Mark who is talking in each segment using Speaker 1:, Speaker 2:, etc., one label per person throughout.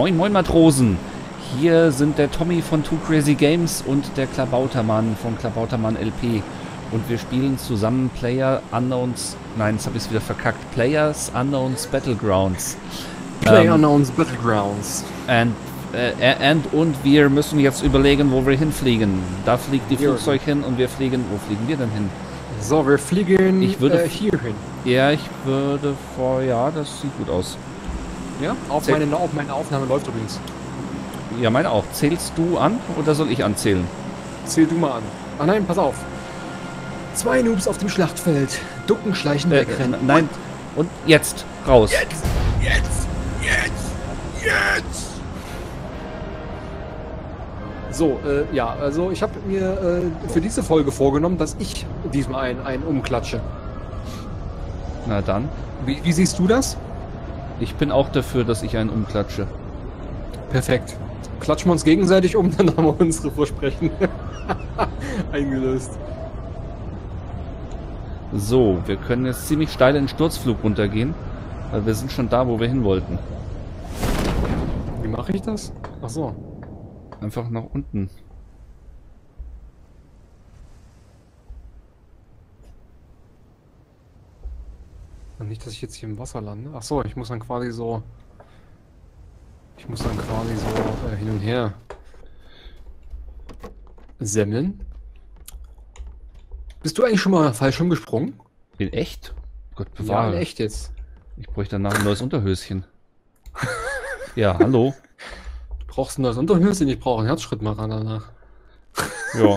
Speaker 1: Moin Moin Matrosen! Hier sind der Tommy von Too Crazy Games und der Klabautermann von Klabautermann LP. Und wir spielen zusammen PlayerUnknown's... Nein, jetzt habe ich es wieder verkackt. PlayerUnknown's Battlegrounds.
Speaker 2: PlayerUnknown's Battlegrounds.
Speaker 1: Und wir müssen jetzt überlegen, wo wir hinfliegen. Da fliegt die Flugzeug hin und wir fliegen... Wo fliegen wir denn hin?
Speaker 2: So, wir fliegen hier hin.
Speaker 1: Ja, ich würde vor... Ja, das sieht gut aus.
Speaker 2: Ja, meine Aufnahme läuft übrigens.
Speaker 1: Ja, meine auch. Zählst du an oder soll ich anzählen?
Speaker 2: Zähl du mal an. Ah nein, pass auf. 2 Noobs auf dem Schlachtfeld. Ducken, schleichen, wegrennen.
Speaker 1: Nein. Und jetzt. Raus.
Speaker 2: Jetzt! So, ja, also ich habe mir für diese Folge vorgenommen, dass ich diesmal einen umklatsche.
Speaker 1: Na dann.
Speaker 2: Wie siehst du das?
Speaker 1: Ich bin auch dafür, dass ich einen umklatsche.
Speaker 2: Perfekt. Klatschen wir uns gegenseitig um, dann haben wir unsere Versprechen eingelöst.
Speaker 1: So, wir können jetzt ziemlich steil in den Sturzflug runtergehen, weil wir sind schon da, wo wir hin wollten.
Speaker 2: Wie mache ich das? Ach so.
Speaker 1: Einfach nach unten.
Speaker 2: Nicht, dass ich jetzt hier im Wasser lande. Ach so, ich muss dann quasi so... hin und her semmeln. Bist du eigentlich schon mal Fallschirm gesprungen?
Speaker 1: In echt? Gott bewahre.
Speaker 2: Ja, in echt jetzt.
Speaker 1: Ich bräuchte danach ein neues Unterhöschen. Ja, hallo.
Speaker 2: Du brauchst ein neues Unterhöschen, ich brauche einen Herzschrittmacher danach.
Speaker 1: Ja.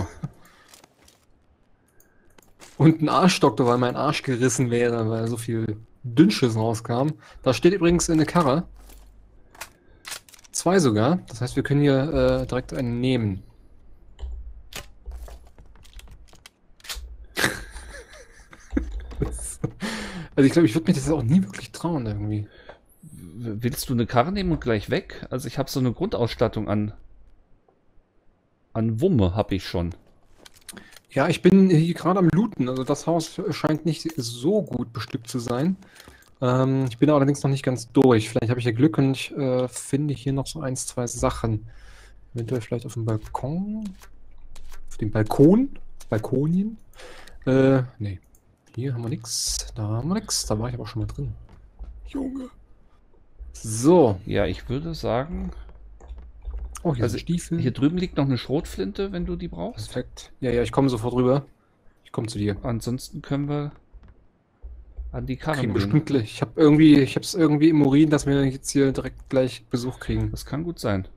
Speaker 2: Und ein Arschdoktor, weil mein Arsch gerissen wäre, weil so viel Dünnschiss rauskam. Da steht übrigens eine Karre. 2 sogar. Das heißt, wir können hier direkt einen nehmen. Also ich glaube, ich würde mich das auch nie wirklich trauen irgendwie.
Speaker 1: Willst du eine Karre nehmen und gleich weg? Also ich habe so eine Grundausstattung an Wumme habe ich schon.
Speaker 2: Ja, ich bin hier gerade am Looten. Also das Haus scheint nicht so gut bestückt zu sein. Ich bin allerdings noch nicht ganz durch. Vielleicht habe ich ja Glück und ich finde hier noch so 1, 2 Sachen. Eventuell vielleicht auf dem Balkon. Auf dem Balkonien. Nee. Hier haben wir nichts. Da haben wir nichts. Da war ich aber schon mal drin. Junge. So.
Speaker 1: Ja, ich würde sagen...
Speaker 2: Oh, hier sind Stiefel.
Speaker 1: Hier drüben liegt noch eine Schrotflinte, wenn du die brauchst.
Speaker 2: Perfekt. Ja, ich komme sofort rüber. Ich komme zu dir.
Speaker 1: Ansonsten können wir an die Karre gehen.
Speaker 2: Bestimmt. Ich habe es irgendwie im Urin, dass wir jetzt hier direkt gleich Besuch kriegen.
Speaker 1: Das kann gut sein.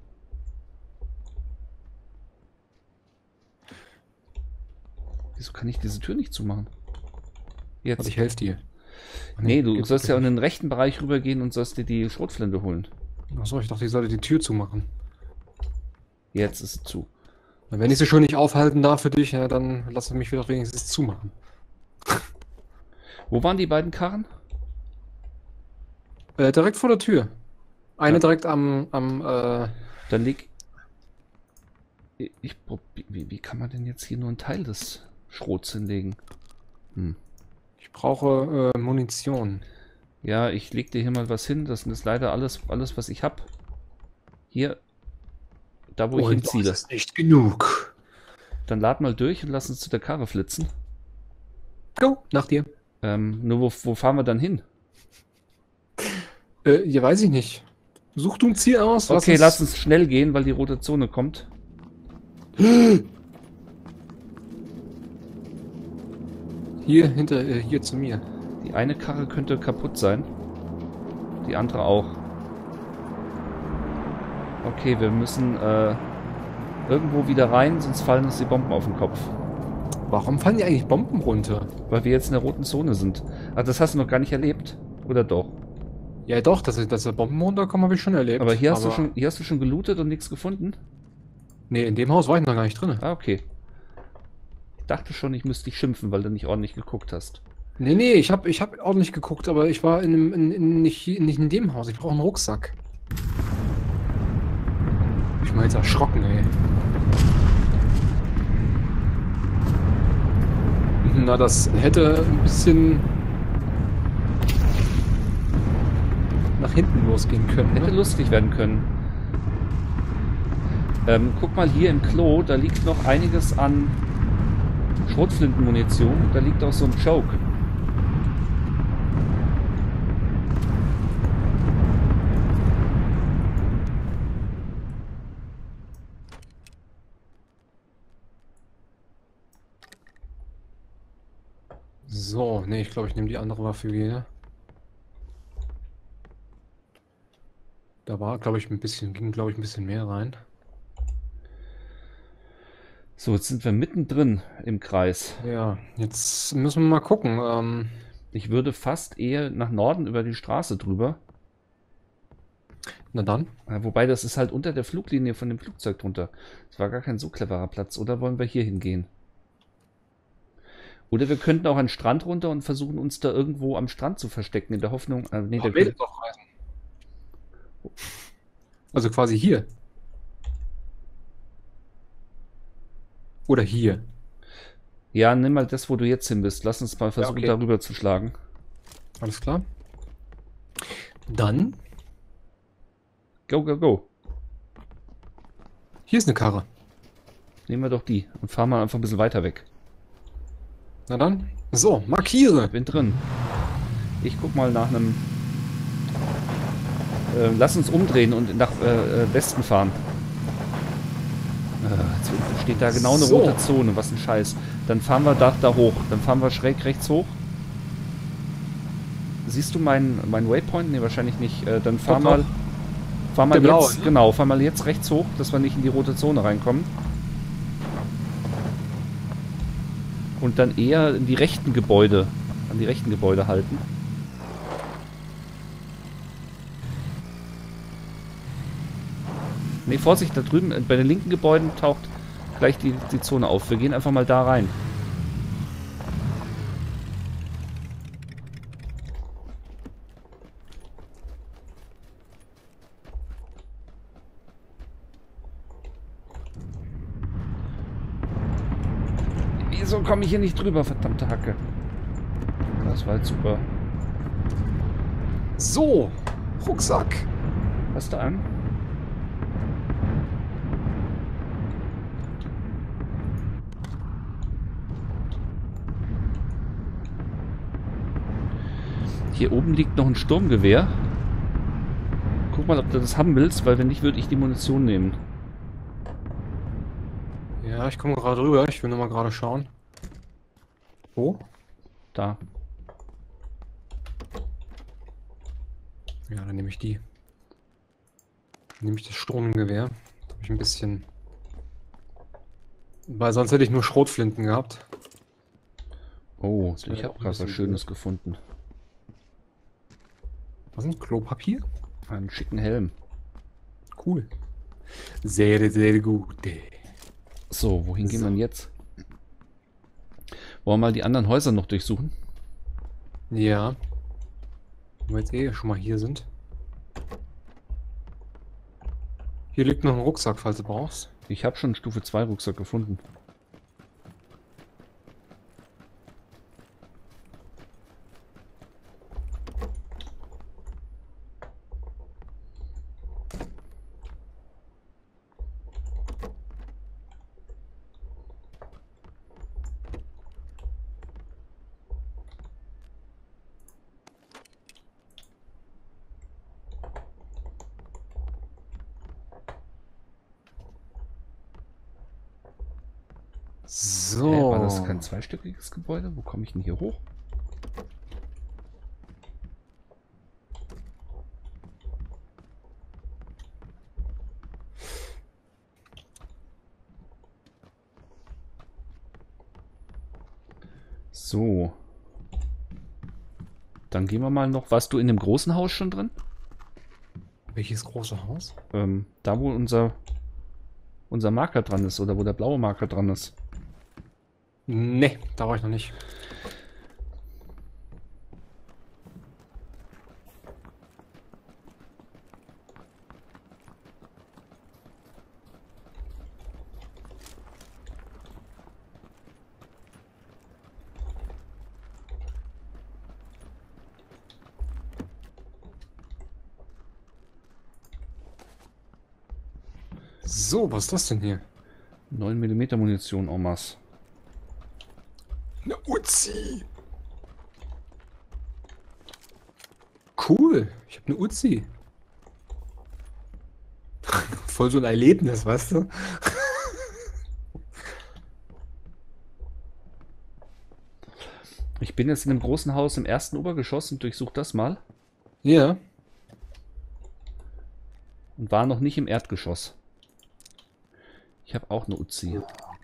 Speaker 1: Wieso kann ich diese Tür nicht zumachen? Jetzt.
Speaker 2: Also ich helfe dir.
Speaker 1: Nee, du sollst ja in den rechten Bereich rübergehen und sollst dir die Schrotflinte holen.
Speaker 2: Achso, ich dachte, ich sollte die Tür zumachen.
Speaker 1: Jetzt ist es zu.
Speaker 2: Wenn ich sie schon nicht aufhalten darf für dich, ja, dann lass mich wieder wenigstens zumachen.
Speaker 1: Wo waren die beiden Karren?
Speaker 2: Direkt vor der Tür. Eine
Speaker 1: Ja.
Speaker 2: direkt am
Speaker 1: Dann liegt... Wie kann man denn jetzt hier nur einen Teil des Schrots hinlegen?
Speaker 2: Ich brauche Munition.
Speaker 1: Ja, ich leg dir hier mal was hin. Das ist leider alles was ich habe. Hier, da wo ich hinziele.
Speaker 2: Das ist nicht genug.
Speaker 1: Dann lad mal durch und lass uns zu der Karre flitzen.
Speaker 2: Go, nach dir.
Speaker 1: Nur wo fahren wir dann hin?
Speaker 2: Ja, weiß ich nicht. Such du ein Ziel aus.
Speaker 1: Okay, lass uns schnell gehen, weil die rote Zone kommt.
Speaker 2: Hier zu mir.
Speaker 1: Die eine Karre könnte kaputt sein. Die andere auch. Okay, wir müssen irgendwo wieder rein, sonst fallen uns die Bomben auf den Kopf.
Speaker 2: Warum fallen die eigentlich Bomben runter?
Speaker 1: Weil wir jetzt in der roten Zone sind. Ach, das hast du noch gar nicht erlebt? Oder doch?
Speaker 2: Ja doch, dass da Bomben runterkommen, habe ich schon erlebt.
Speaker 1: Aber hier hast du schon gelootet und nichts gefunden?
Speaker 2: Nee, in dem Haus war ich noch gar nicht drin.
Speaker 1: Ah, okay. Ich dachte schon, ich müsste dich schimpfen, weil du nicht ordentlich geguckt hast.
Speaker 2: Nee, ich hab ordentlich geguckt, aber ich war nicht in dem Haus. Ich brauche einen Rucksack. Ich bin jetzt erschrocken, ey. Na, das hätte ein bisschen nach hinten losgehen können.
Speaker 1: Hätte
Speaker 2: Ne?
Speaker 1: lustig werden können. Guck mal hier im Klo, da liegt noch einiges an Schrotflintenmunition. Da liegt auch so ein Choke.
Speaker 2: So, nee, ich glaube, ich nehme die andere Waffe wieder. Da war, glaube ich, ging, glaube ich, ein bisschen mehr rein.
Speaker 1: So, jetzt sind wir mittendrin im Kreis.
Speaker 2: Ja, jetzt müssen wir mal gucken.
Speaker 1: Ich würde fast eher nach Norden über die Straße drüber.
Speaker 2: Na dann.
Speaker 1: Wobei, das ist halt unter der Fluglinie von dem Flugzeug drunter. Das war gar kein so cleverer Platz. Oder wollen wir hier hingehen? Oder wir könnten auch an den Strand runter und versuchen uns da irgendwo am Strand zu verstecken, in der Hoffnung. Nee,
Speaker 2: Aber will doch reisen. Also quasi hier. Oder hier.
Speaker 1: ja, nimm mal das, wo du jetzt hin bist. Lass uns mal versuchen,
Speaker 2: okay.
Speaker 1: darüber zu schlagen.
Speaker 2: Alles klar. Dann.
Speaker 1: Go, go, go.
Speaker 2: Hier ist eine Karre.
Speaker 1: Nehmen wir doch die und fahren mal einfach ein bisschen weiter weg.
Speaker 2: Na dann. So, markiere.
Speaker 1: Bin drin. Ich guck mal nach einem... lass uns umdrehen und nach Westen fahren. Jetzt steht da genau eine
Speaker 2: So.
Speaker 1: rote Zone. Was ein Scheiß. Dann fahren wir da hoch. Dann fahren wir schräg rechts hoch. Siehst du meinen Waypoint? Ne, wahrscheinlich nicht. Dann fahr
Speaker 2: Doch,
Speaker 1: mal...
Speaker 2: doch.
Speaker 1: Fahr mal
Speaker 2: Der
Speaker 1: jetzt,
Speaker 2: blaue, ne?
Speaker 1: genau, fahr mal jetzt rechts hoch, dass wir nicht in die rote Zone reinkommen. Und dann eher in die rechten Gebäude, an die rechten Gebäude halten. Ne, Vorsicht, da drüben, bei den linken Gebäuden taucht gleich die Zone auf. Wir gehen einfach mal da rein. Wieso komme ich hier nicht drüber, verdammte Hacke? Das war halt super.
Speaker 2: So. Rucksack.
Speaker 1: Hast du an? Hier oben liegt noch ein Sturmgewehr. Guck mal, ob du das haben willst, weil wenn nicht, würde ich die Munition nehmen.
Speaker 2: Ja, ich komme gerade rüber. Ich will nur mal gerade schauen. Wo?
Speaker 1: Da.
Speaker 2: Ja, dann nehme ich die. Dann nehme ich das Sturmgewehr. Da habe ich ein bisschen... Weil sonst hätte ich nur Schrotflinten gehabt.
Speaker 1: Oh,
Speaker 2: Das wäre
Speaker 1: ich habe
Speaker 2: auch ein
Speaker 1: gerade was
Speaker 2: bisschen
Speaker 1: Schönes
Speaker 2: blöd.
Speaker 1: gefunden.
Speaker 2: Was ist denn? Klopapier?
Speaker 1: Einen schicken Helm.
Speaker 2: Cool. Sehr, sehr gut.
Speaker 1: So, wohin gehen
Speaker 2: So.
Speaker 1: wir denn jetzt? Wollen wir mal die anderen Häuser noch durchsuchen?
Speaker 2: Ja. Wenn wir jetzt eh schon mal hier sind. Hier liegt noch ein Rucksack, falls du brauchst.
Speaker 1: Ich habe schon einen Stufe 2 Rucksack gefunden.
Speaker 2: So.
Speaker 1: War das kein zweistöckiges Gebäude? Wo komme ich denn hier hoch? So. Dann gehen wir mal noch. Warst du in dem großen Haus schon drin?
Speaker 2: Welches große Haus?
Speaker 1: Da wo unser Marker dran ist oder wo der blaue Marker dran ist.
Speaker 2: Nee, da war ich noch nicht. So, was ist das denn hier?
Speaker 1: 9 mm Munition en masse.
Speaker 2: Eine Uzi. Cool. Ich habe eine Uzi. Voll so ein Erlebnis, weißt du?
Speaker 1: Ich bin jetzt in einem großen Haus im ersten Obergeschoss und durchsuche das mal.
Speaker 2: Ja.
Speaker 1: Und war noch nicht im Erdgeschoss. Ich habe auch eine Uzi.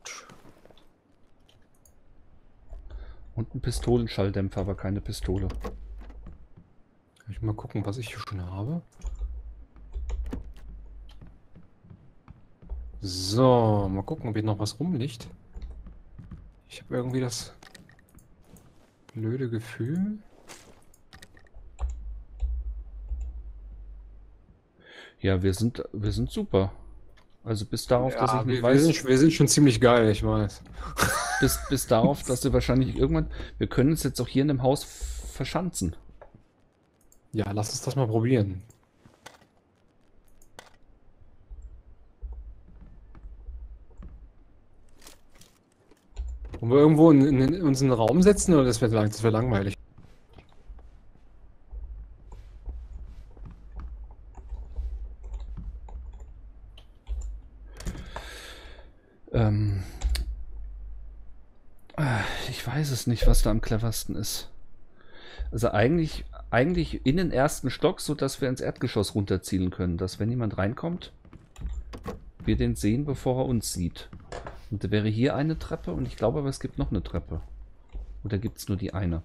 Speaker 1: Und einen Pistolenschalldämpfer, aber keine Pistole.
Speaker 2: Kann ich mal gucken, was ich hier schon habe. So, mal gucken, ob hier noch was rumliegt. Ich habe irgendwie das blöde Gefühl.
Speaker 1: Ja, wir sind super. Also bis darauf, dass ich
Speaker 2: Ja,
Speaker 1: nicht
Speaker 2: wir
Speaker 1: weiß,
Speaker 2: wir sind schon ziemlich geil, ich weiß.
Speaker 1: bis darauf, dass wir wahrscheinlich irgendwann, wir können uns jetzt auch hier in dem Haus verschanzen.
Speaker 2: Ja, lass uns das mal probieren. Wollen wir irgendwo in unseren Raum setzen oder das wär langweilig?
Speaker 1: Ähm, ich weiß es nicht, was da am cleversten ist. Also eigentlich in den ersten Stock, so dass wir ins Erdgeschoss runterzielen können, dass wenn jemand reinkommt, wir den sehen, bevor er uns sieht. Und da wäre hier eine Treppe und ich glaube aber, es gibt noch eine Treppe. Oder gibt es nur die eine?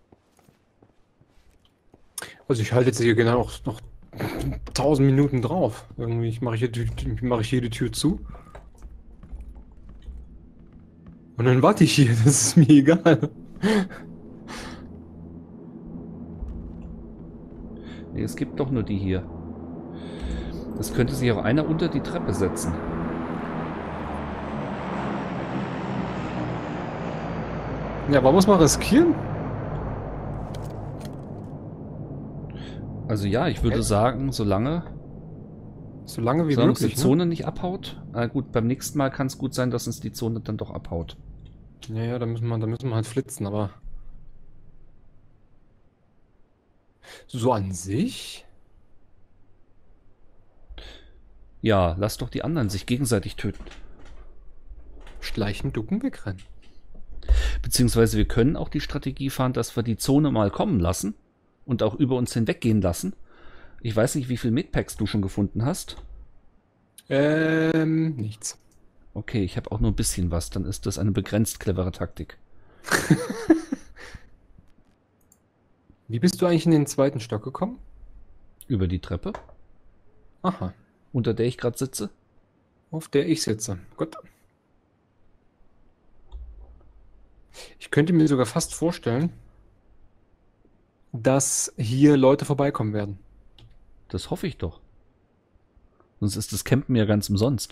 Speaker 2: Also ich halte jetzt hier genau noch 1000 Minuten drauf. Irgendwie mache ich jede Tür zu. Und dann warte ich hier, das ist mir egal.
Speaker 1: Nee, es gibt doch nur die hier. Das könnte sich auch einer unter die Treppe setzen.
Speaker 2: Ja, aber muss man riskieren?
Speaker 1: Also ja, ich würde sagen, solange
Speaker 2: So lange wie
Speaker 1: uns die
Speaker 2: möglich, ne?
Speaker 1: Zone nicht abhaut. Gut, beim nächsten Mal kann es gut sein, dass uns die Zone dann doch abhaut.
Speaker 2: Ja, ja, da müssen wir halt flitzen, aber so an sich.
Speaker 1: Ja, lass doch die anderen sich gegenseitig töten.
Speaker 2: Schleichen, ducken, wegrennen.
Speaker 1: Beziehungsweise wir können auch die Strategie fahren, dass wir die Zone mal kommen lassen und auch über uns hinweggehen lassen. Ich weiß nicht, wie viel Medpacks du schon gefunden hast.
Speaker 2: Nichts.
Speaker 1: Okay, ich habe auch nur ein bisschen was. Dann ist das eine begrenzt clevere Taktik.
Speaker 2: Wie bist du eigentlich in den zweiten Stock gekommen?
Speaker 1: Über die Treppe,
Speaker 2: Aha,
Speaker 1: unter der ich gerade sitze.
Speaker 2: auf der ich sitze. Gut. Ich könnte mir sogar fast vorstellen, dass hier Leute vorbeikommen werden.
Speaker 1: Das hoffe ich doch. Sonst ist das Campen ja ganz umsonst.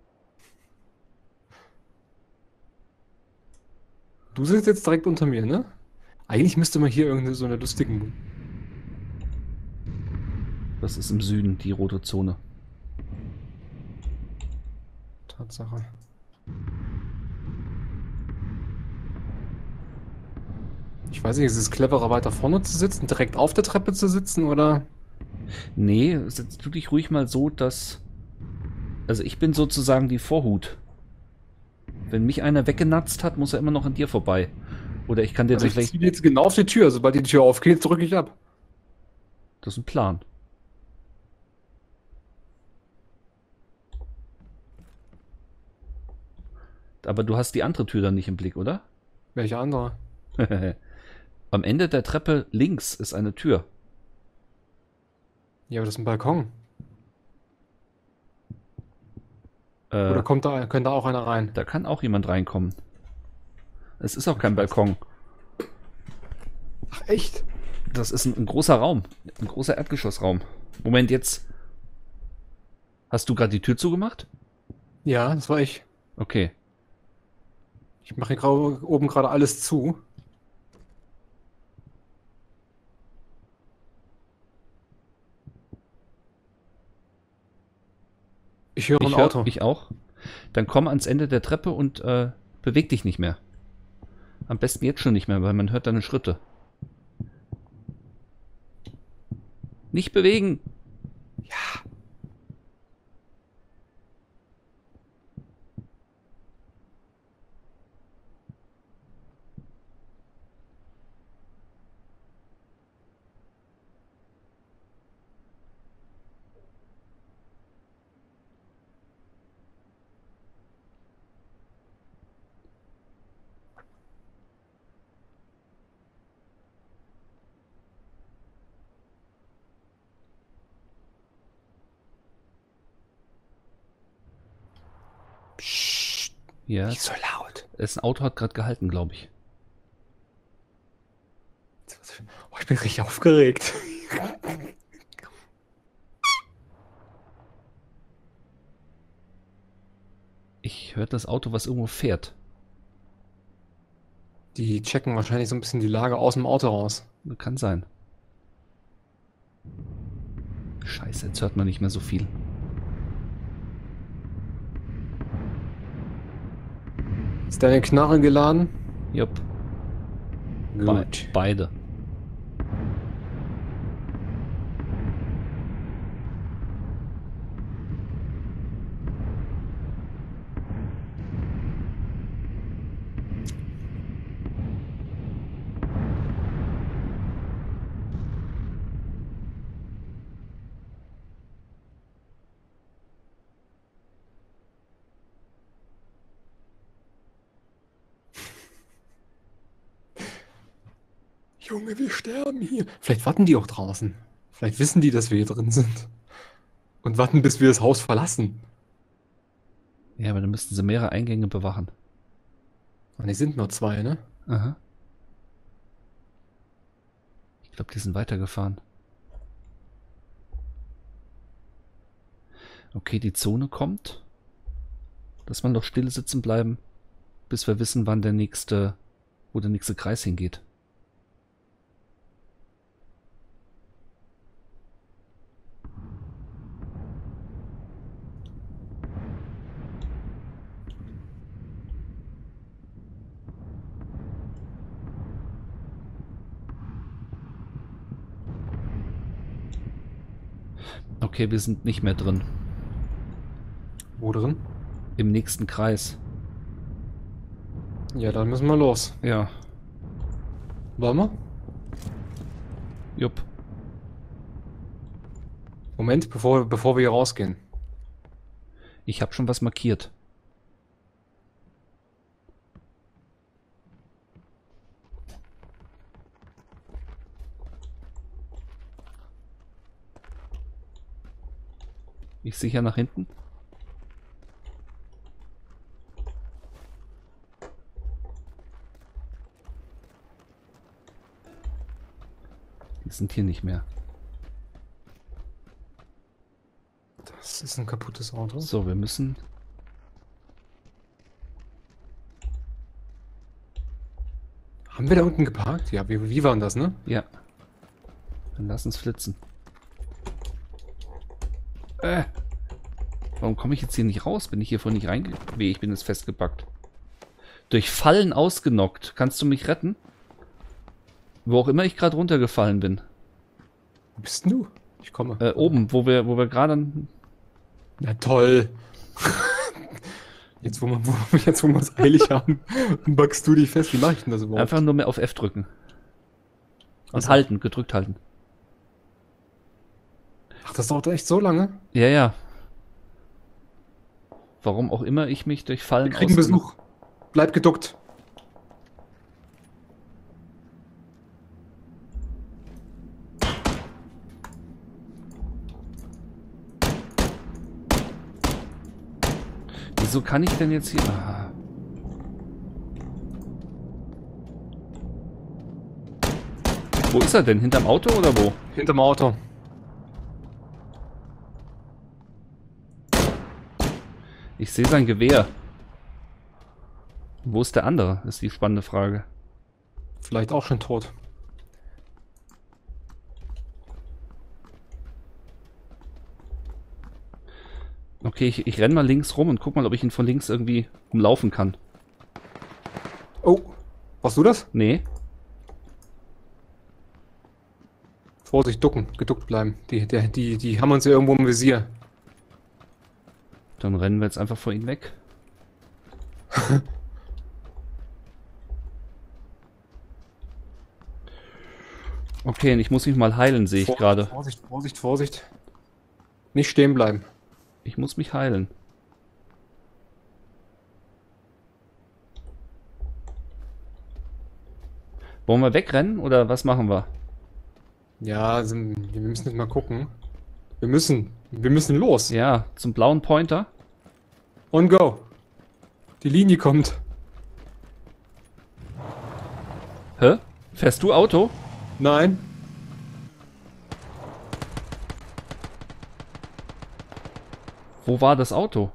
Speaker 2: Du sitzt jetzt direkt unter mir, ne? Eigentlich müsste man hier irgendeine so eine lustigen.
Speaker 1: Das ist im Süden, die rote Zone.
Speaker 2: Tatsache. Ich weiß nicht, ist es cleverer, weiter vorne zu sitzen, direkt auf der Treppe zu sitzen oder?
Speaker 1: Nee, setzt du dich ruhig mal so, dass... Also ich bin sozusagen die Vorhut. Wenn mich einer weggenatzt hat, muss er immer noch an dir vorbei. Oder ich kann dir
Speaker 2: Also
Speaker 1: dann
Speaker 2: ich
Speaker 1: vielleicht...
Speaker 2: ziehe jetzt genau auf die Tür. Sobald die Tür aufgeht, drücke ich ab.
Speaker 1: Das ist ein Plan. Aber du hast die andere Tür dann nicht im Blick, oder?
Speaker 2: Welche andere?
Speaker 1: Am Ende der Treppe links ist eine Tür.
Speaker 2: Ja, aber das ist ein Balkon.
Speaker 1: Äh,
Speaker 2: Oder könnte da auch einer rein?
Speaker 1: Da kann auch jemand reinkommen. Es ist auch kein Balkon.
Speaker 2: Ach, echt?
Speaker 1: Das ist ein großer Raum. Ein großer Erdgeschossraum. Moment, jetzt. Hast du gerade die Tür zugemacht?
Speaker 2: Ja, das war ich.
Speaker 1: Okay.
Speaker 2: Ich mache hier oben gerade alles zu. Ich höre ein Auto.
Speaker 1: Ich auch. Dann komm ans Ende der Treppe und beweg dich nicht mehr. Am besten jetzt schon nicht mehr, weil man hört deine Schritte. Nicht bewegen!
Speaker 2: Ja. Psst,
Speaker 1: Ja,
Speaker 2: nicht so laut.
Speaker 1: ein Auto hat gerade gehalten, glaube ich.
Speaker 2: Oh, ich bin richtig aufgeregt.
Speaker 1: Ich höre das Auto, was irgendwo fährt.
Speaker 2: Die checken wahrscheinlich so ein bisschen die Lage aus dem Auto raus.
Speaker 1: Kann sein. Scheiße, jetzt hört man nicht mehr so viel.
Speaker 2: Ist deine Knarre geladen?
Speaker 1: Jupp,
Speaker 2: Gut.
Speaker 1: beide.
Speaker 2: Junge, wir sterben hier. Vielleicht warten die auch draußen. Vielleicht wissen die, dass wir hier drin sind. Und warten, bis wir das Haus verlassen.
Speaker 1: Ja, aber dann müssten sie mehrere Eingänge bewachen.
Speaker 2: Und die sind nur 2, ne?
Speaker 1: Aha. Ich glaube, die sind weitergefahren. Okay, die Zone kommt. Lass mal noch still sitzen bleiben, bis wir wissen, wann wo der nächste Kreis hingeht. Okay, wir sind nicht mehr drin.
Speaker 2: Wo drin?
Speaker 1: Im nächsten Kreis.
Speaker 2: Ja, dann müssen wir los.
Speaker 1: Ja.
Speaker 2: Wollen wir?
Speaker 1: Jupp.
Speaker 2: Moment, bevor wir hier rausgehen.
Speaker 1: Ich habe schon was markiert. Ich sicher nach hinten. Die sind hier nicht mehr.
Speaker 2: Das ist ein kaputtes Auto.
Speaker 1: So, wir müssen...
Speaker 2: Haben wir da unten geparkt? Ja, wie war denn das, ne?
Speaker 1: Ja. Dann lass uns flitzen. Warum komme ich jetzt hier nicht raus? Bin ich hier vorhin nicht reingegangen? Weh, ich bin jetzt festgepackt. Durch Fallen ausgenockt. Kannst du mich retten? Wo auch immer ich gerade runtergefallen bin.
Speaker 2: Wo bist denn du? Ich komme.
Speaker 1: Oben, wo wir gerade...
Speaker 2: Na toll. Jetzt, wo wir es eilig haben, backst du dich fest. Wie mache ich denn das überhaupt?
Speaker 1: Einfach nur mehr auf F drücken. Und
Speaker 2: Achso.
Speaker 1: halten, gedrückt halten.
Speaker 2: Ach, das dauert echt so lange?
Speaker 1: Ja, ja. Warum auch immer ich mich durch Fallen
Speaker 2: Wir kriegen Besuch. Bleib geduckt.
Speaker 1: Wieso kann ich denn jetzt hier... Ah. Wo ist er denn? Hinterm Auto oder wo?
Speaker 2: Hinterm Auto.
Speaker 1: Ich sehe sein Gewehr. Wo ist der andere? Ist die spannende Frage.
Speaker 2: Vielleicht auch schon tot.
Speaker 1: Okay, ich renn mal links rum und guck mal, ob ich ihn von links irgendwie umlaufen kann.
Speaker 2: Oh, warst du das?
Speaker 1: Nee.
Speaker 2: Vorsicht, ducken, geduckt bleiben. Die haben uns ja irgendwo im Visier.
Speaker 1: Dann rennen wir jetzt einfach vor ihn weg. Okay, und ich muss mich mal heilen, sehe ich gerade.
Speaker 2: Vorsicht, Vorsicht, Vorsicht. Nicht stehen bleiben.
Speaker 1: Ich muss mich heilen. Wollen wir wegrennen oder was machen wir?
Speaker 2: Ja, also, wir müssen jetzt mal gucken. Wir müssen los.
Speaker 1: Ja, zum blauen Pointer.
Speaker 2: On go. Die Linie kommt.
Speaker 1: Hä? Fährst du Auto?
Speaker 2: Nein.
Speaker 1: Wo war das Auto?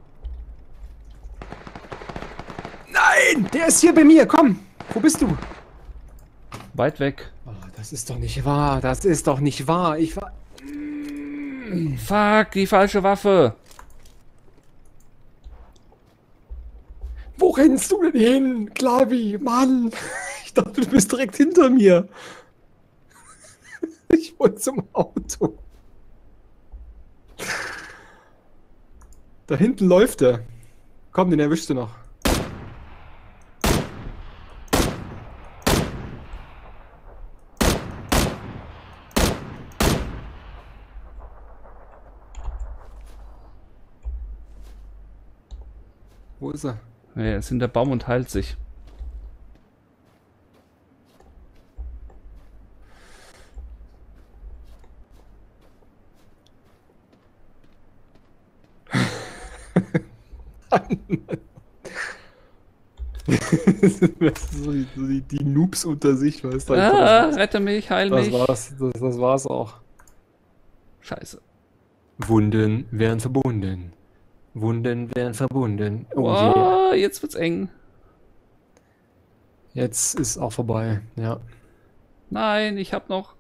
Speaker 2: Nein, der ist hier bei mir. Komm, wo bist du?
Speaker 1: Weit weg.
Speaker 2: Oh, das ist doch nicht wahr. Das ist doch nicht wahr. Ich war...
Speaker 1: Fuck, die falsche Waffe.
Speaker 2: Wo rennst du denn hin, Klavi? Mann, ich dachte, du bist direkt hinter mir. Ich wollte zum Auto. Da hinten läuft er. Komm, den erwischst du noch. Wo ist er?
Speaker 1: Ja, er ist hinter Baum und heilt sich.
Speaker 2: Die Noobs unter sich, weißt du?
Speaker 1: Rette mich, heil mich.
Speaker 2: Das war's auch.
Speaker 1: Scheiße.
Speaker 2: Wunden werden verbunden. Wunden werden verbunden. Oh
Speaker 1: Oh, jetzt wird's eng.
Speaker 2: Jetzt ist auch vorbei, ja.
Speaker 1: Nein, ich hab noch...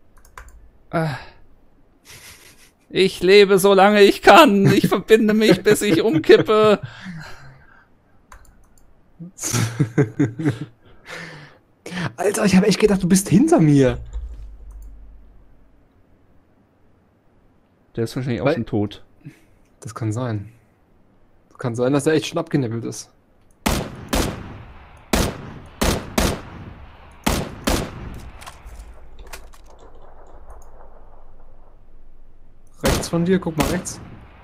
Speaker 1: Ich lebe so lange ich kann. Ich verbinde mich, bis ich umkippe.
Speaker 2: Alter, ich habe echt gedacht, du bist hinter mir.
Speaker 1: Der ist wahrscheinlich auch schon tot.
Speaker 2: Das kann sein. Kann sein, dass er echt schon abgenippelt ist. Rechts von dir, guck mal rechts.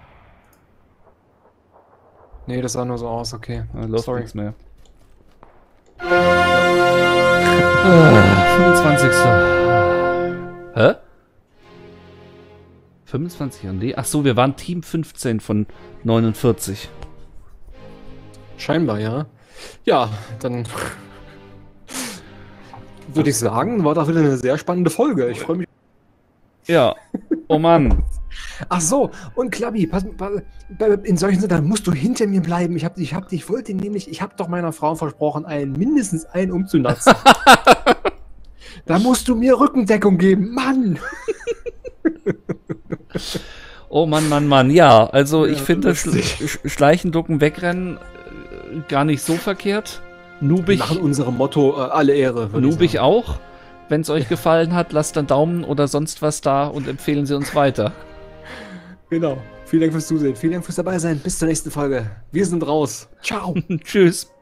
Speaker 2: Nee, das sah nur so aus, okay.
Speaker 1: Läuft
Speaker 2: Sorry.
Speaker 1: nichts mehr. 25. Hä? 25 an D? Ach so, wir waren Team 15 von 49.
Speaker 2: Scheinbar, ja. Ja, dann würde ich sagen, war doch wieder eine sehr spannende Folge. Ich freue mich.
Speaker 1: Ja. Oh Mann.
Speaker 2: Ach so, und Klabi, in solchen Situationen musst du hinter mir bleiben. Ich habe doch meiner Frau versprochen, mindestens einen umzunatzen. Da musst du mir Rückendeckung geben, Mann!
Speaker 1: Oh Mann, Mann, Mann. Ja, also
Speaker 2: Ja,
Speaker 1: ich finde das Schleichen, Ducken, Wegrennen gar nicht so verkehrt.
Speaker 2: Wir
Speaker 1: Noobig,
Speaker 2: machen unserem Motto alle Ehre. würde ich
Speaker 1: noobig
Speaker 2: sagen.
Speaker 1: auch. Wenn es euch gefallen hat, lasst einen Daumen oder sonst was da und empfehlen Sie uns weiter.
Speaker 2: Genau. Vielen Dank fürs Zusehen. Vielen Dank fürs Dabeisein. Bis zur nächsten Folge. Wir sind raus. Ciao.
Speaker 1: Tschüss.